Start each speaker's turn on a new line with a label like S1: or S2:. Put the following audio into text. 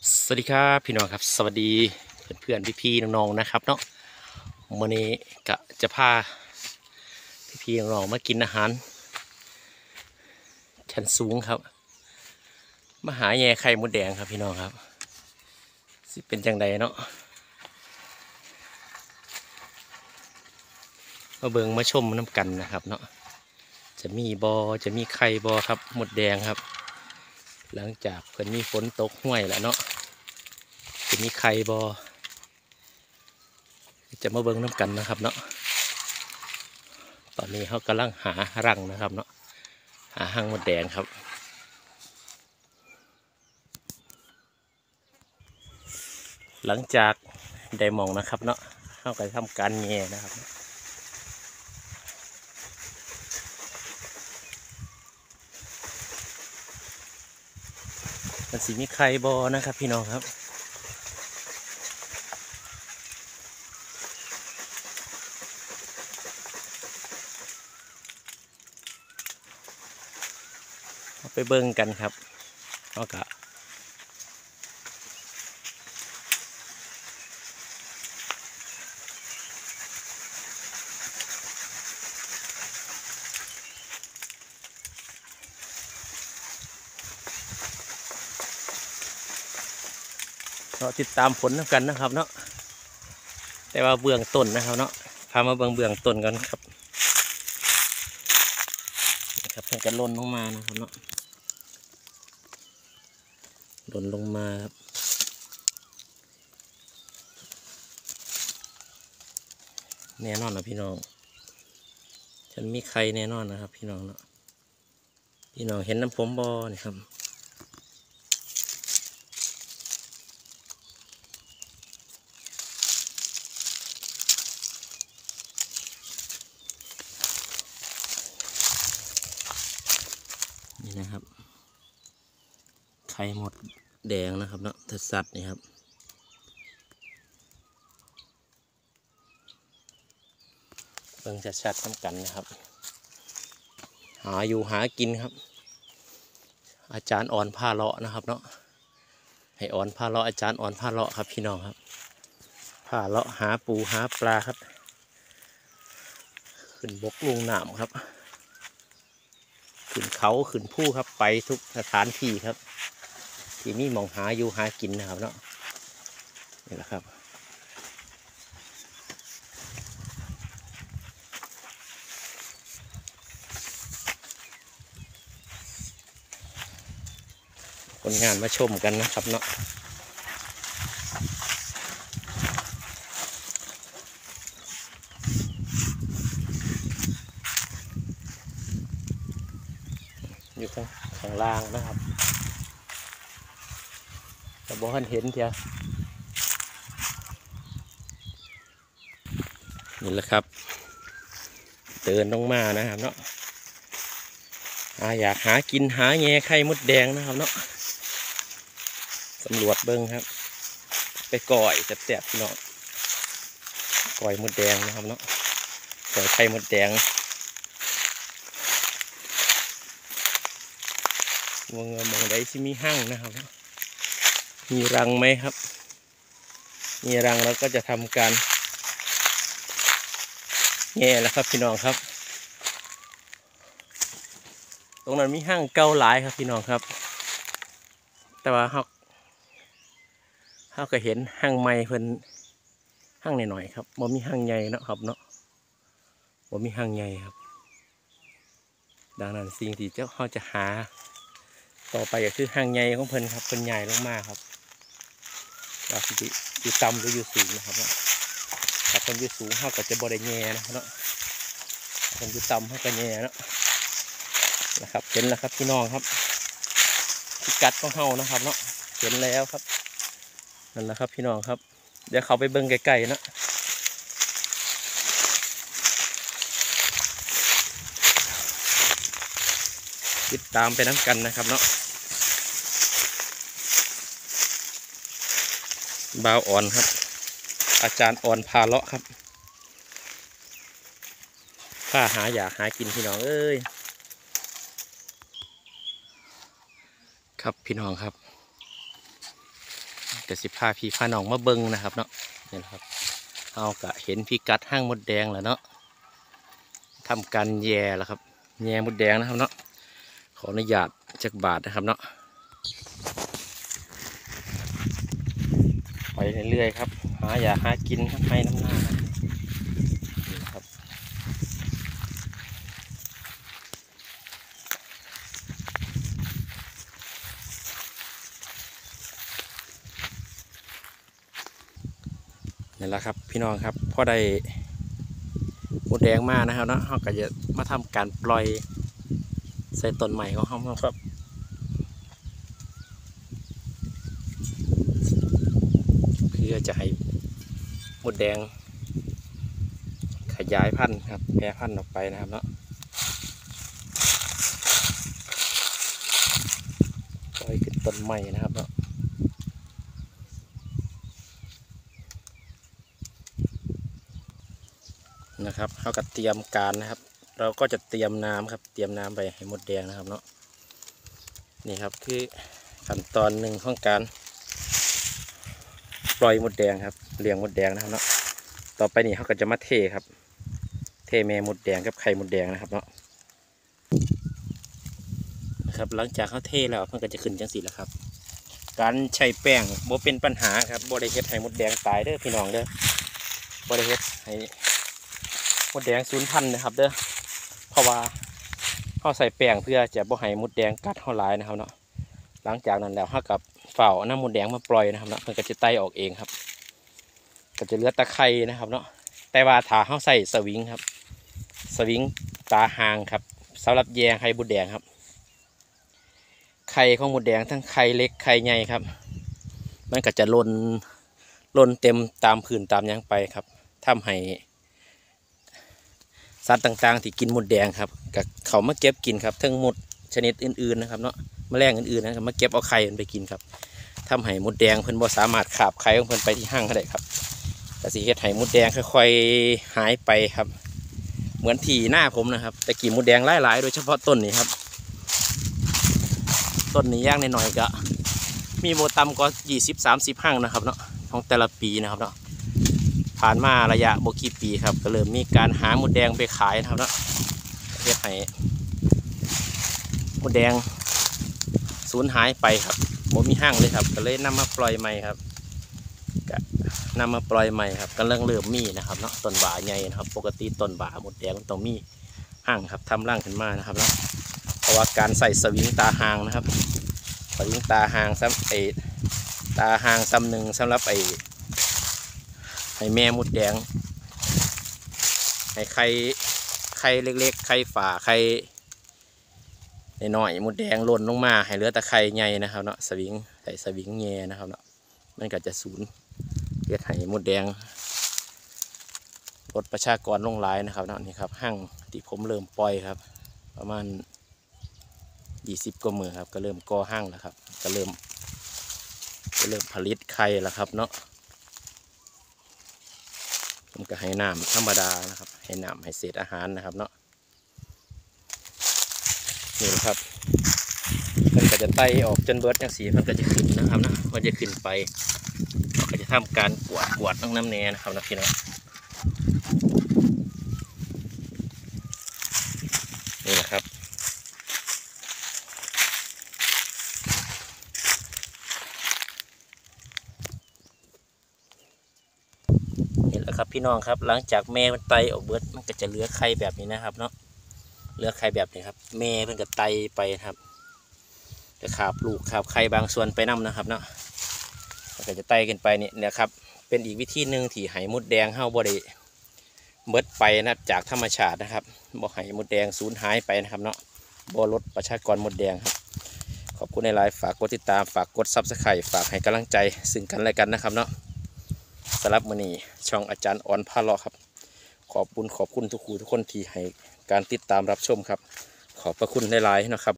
S1: สวัสดีครับพี่น้องครับสวัสดีเพื่อนๆพี่ๆน้องๆนะครับเนาะวันนี้ก็จะพาพี่ๆน้องๆมากินอาหารชั้นสูงครับมาหาแย่ไข่มดแดงครับพี่น้องครับสิเป็นจังใดเนาะมาเบิ่งมาชมน้ำกันนะครับเนาะจะมีจะมีไข่ครับมดแดงครับหลังจากเพิ่นมีฝนตกห้วยแล้วเนาะจะมีไข่จะมาเบิ่งน้ำกันนะครับเนาะตอนนี้เขากำลังหารังนะครับเนาะหาหังมดแดงครับหลังจากได้มองนะครับเนาะเข้าไปทำการแง่นะครับมันสีมีไข่นะครับพี่น้องครับไปเบิ่งกันครับเอากะเราติดตามผลกันนะครับเนาะแต่ว่าเบื้องต้นนะครับเนาะพามาเบื้องต้นกันครับนะครับเพิ่งจะล่นลงมานะครับเนาะล่นลงมาครับแน่นอนนะพี่น้องฉันมีใครแน่นอนนะครับพี่น้องเนาะพี่น้องเห็นน้ำผมนี่ครับนี่นะครับไข่หมดแดงนะครับเนาะถัดสัตว์นี่ครับเบิ่งชัดๆทำกันนะครับหาอยู่หากินครับอาจารย์อ่อนผ้าเลาะนะครับเนาะให้อ่อนผ้าเลาะอาจารย์อ่อนผ้าเลาะครับพี่น้องครับผ้าเลาะหาปูหาปลาครับขึ้นบกลงน้ำครับขึ้นเขาขึ้นผู้ครับไปทุกสถานที่ครับที่มีมองหาอยู่หากินนะครับเนาะนี่แหละครับผลงานมาชมกันนะครับเนาะอยู่ข้างล่างนะครับแต่บ่ทันเห็นเพียนี่แหละครับเดินลงมานะครับเนาะอยากหากินหาแง่ไข่มดแดงนะครับเนาะสำรวจเบิ้งครับไปก่อยแสบๆพี่น้องก่อยมดแดงนะครับเนาะก่อยไข่มดแดงมองได้สิมีหั่งนะครับมีรังไหมครับมีรังแล้วก็จะทำการแง่แล้วครับพี่น้องครับตรงนั้นมีหั่งเก่าหลายครับพี่น้องครับแต่ว่าเขาก็เห็นหั่งใหม่เพิ่นหั่งหน่อยๆครับบ่มีหั่งใหญ่นะครับเนาะบ่มีหั่งใหญ่ครับดังนั้นสิ่งที่เขาจะหาต่อไปก็คือหั่งใหญ่ของเพิ่นครับเพิ่นใหญ่ลงมาครับว่าสิอยู่ต่ำหรืออยู่สูงนะครับเนาะถ้าเพิ่นอยู่สูงเขาก็จะบ่ได้แง่นะครับเนาะเพิ่นอยู่ต่ำเขาก็แง่เนาะนะครับเห็นแล้วครับพี่น้องครับพิกัดของเขานะครับเนาะเห็นแล้วครับนั่นแหละครับพี่น้องครับเดี๋ยวเขาไปเบิ่งไกลๆนะติดตามไปน้ำกันนะครับเนาะบ่าวอ่อนครับอาจารย์อ่อนพาเลาะครับข้าอยากหากินพี่น้องเอ้ยครับพี่น้องครับแต่สิพาพี่พาน้องมาเบิ่งนะครับเนาะนี่นะครับเอากะเห็นพิกัดห้างมดแดงแล้วเนาะทำการแย่แล้วครับแย่มดแดงนะครับเนาะขออนุญาตจักบาทนะครับเนาะไปเรื่อยๆครับหาอย่าหากินครับให้น้ำหน้านี่ครับนี่แหละครับพี่น้องครับพอได้มดแดงมานะครับเนาะเขาก็จะมาทำการปล่อยใส่ต้นใหม่ของเขาครับเพื่อจะให้มดแดงขยายพันธุ์ครับแพร่พันธุ์ออกไปนะครับเนาะปล่อยขึ้นต้นใหม่นะครับเนาะนะครับเขาก็เตรียมการนะครับเราก็จะเตรียมน้ำครับเตรียมน้ำไปให้มดแดงนะครับเนาะนี่ครับคือขั้นตอนหนึ่งของการปล่อยมดแดงครับเลี้ยงมดแดงนะครับเนาะต่อไปนี่เขาก็จะมาเทครับเทแม่มดแดงกับไข่มดแดงนะครับเนาะนะครับหลังจากเขาเทแล้วมันก็จะขึ้นจังสีแล้วครับการใช้แป้งโบเป็นปัญหาครับโบได้เฮ็ดให้มดแดงตายเด้อพี่น้องเด้อโบได้เฮ็ดให้มดแดงสูญพันธุ์นะครับเด้อเพราะว่าเขาใส่แป้งเพื่อจะบ่ให้มดแดงกัดเขาหลายนะครับเนาะหลังจากนั้นแล้วเขากับเฝ้าน้ำมดแดงมาปล่อยนะครับเนาะมันก็จะไต่ออกเองครับก็จะเหลือตะไคร่นะครับเนาะแต่ว่าถ้าเขาใส่สวิงครับสวิงตาหางครับสำหรับแยงไข่มดแดงครับไข่ของมดแดงทั้งไข่เล็กไข่ใหญ่ครับมันก็จะล่นเต็มตามพื้นตามยังไปครับทำให้สัตว์ต่างๆที่กินมดแดงครับกับเขามาเก็บกินครับทั้งหมดชนิดอื่นๆนะครับเนาะแมลงอื่นๆนะครับมาเก็บเอาไข่มันไปกินครับทำให้มดแดงเพิ่นบ่สามารถขาบไข่ของเพิ่นไปที่ห้างได้ครับแต่สิเฮ็ดให้มดแดงค่อยๆหายไปครับเหมือนที่หน้าผมนะครับแต่กี่มดแดงหลายๆโดยเฉพาะต้นนี้ครับต้นนี้ย่างหน่อยๆก็มีโบต่ำก็20-30ห้างนะครับเนาะของแต่ละปีนะครับเนาะผ่านมาระยะโบกี่ปีครับก็เริ่มมีการหามดแดงไปขายนะครับเนาะเฮ็ดให้มดแดงสูญหายไปครับโบมีห้างเลยครับก็เลยนำมาปล่อยใหม่ครับก็นำมาปล่อยใหม่ครับก็เริ่มมีนะครับเนาะต้นบ่าใหญ่นะครับปกติต้นบ่ามดแดงมันต้องมีห้างครับทำร่างขึ้นมานะครับเนาะเพราะว่าการใส่สวิงตาหางนะครับสวิงตาหางซ้ำตาหางซ้ำหนึ่งสำหรับให้แม่มดแดงให้ไข่เล็กๆไข่ฝาไข่น้อยมดแดงหล่นลงมาให้เหลือแต่ไข่ใหญ่นะครับเนาะสวิงใส่สวิงแง่นะครับเนาะมันก็จะสูญเกิดให้มดแดงลดประชากรลงหลายนะครับเนาะนี่ครับห้างที่ผมเริ่มปล่อยครับประมาณ20 กว่ามื้อครับก็เริ่มก่อห้างแล้วครับก็เริ่มผลิตไข่แล้วครับเนาะผมก็ให้น้ำธรรมดานะครับให้น้ำให้เศษอาหารนะครับเนาะนี่ครับมันก็จะไต่ออกจนเบิดจังสีมันก็จะขึ้นนะครับนะมันจะขึ้นไปเราก็จะทำการกวาดน้ำแน่นะครับนะพี่น้องนี่แหละครับนี่แหละครับพี่น้องครับหลังจากแม่มันไต่ออกเบิดมันก็จะเหลือไข่แบบนี้นะครับเนาะเหลือไข่แบบนี้ครับแม่มันก็ไต่ไปครับจะขาบลูกขาบไข่บางส่วนไปน้ำนะครับเนาะมันก็จะไต่กันไปเนี่ยครับเป็นอีกวิธีหนึ่งที่ให้มดแดงเฮาบ่ได้เบิดไปนะครับจากธรรมชาตินะครับบ่ให้มดแดงสูญหายไปนะครับเนาะบ่ลดประชากรมดแดงครับขอบคุณในไลฟ์ฝากกดติดตามฝากกดซับสไครต์ฝากให้กำลังใจซึ่งกันและกันนะครับเนาะสำหรับมื้อนี้ช่องอาจารย์อ่อนพาเลาะครับขอบคุณทุกคนที่ให้การติดตามรับชมครับขอบพระคุณในไลฟ์นะครับ